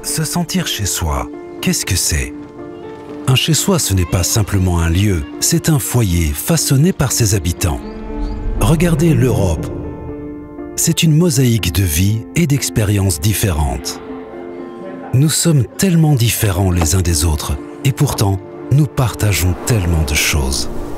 Se sentir chez soi, qu'est-ce que c'est? Un chez-soi, ce n'est pas simplement un lieu, c'est un foyer façonné par ses habitants. Regardez l'Europe. C'est une mosaïque de vie et d'expériences différentes. Nous sommes tellement différents les uns des autres et pourtant, nous partageons tellement de choses.